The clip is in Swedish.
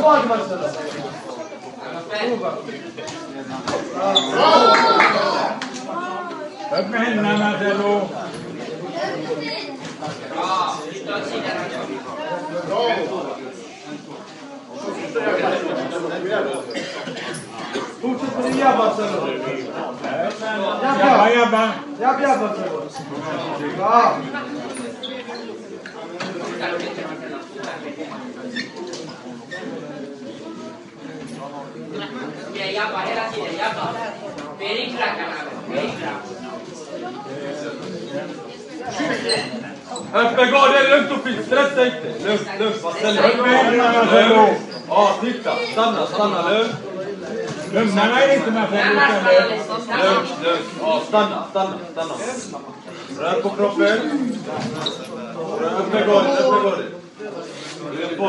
bak Marcelo. Upp med händerna Marcelo. Fortsätt med det Marcelo. Jabba. Jabb Marcelo. Bra. Jabba hela tiden, jabba. Beringklackarna, beringklack. Öppna gå, det är lugnt och fint. Stressa inte. Lugnt. Marcelo. Ja, titta. Stanna, lugnt. Lugna dig inte Marcelo. Lugnt. Ja, stanna. Rör på kroppen. Öppna gå.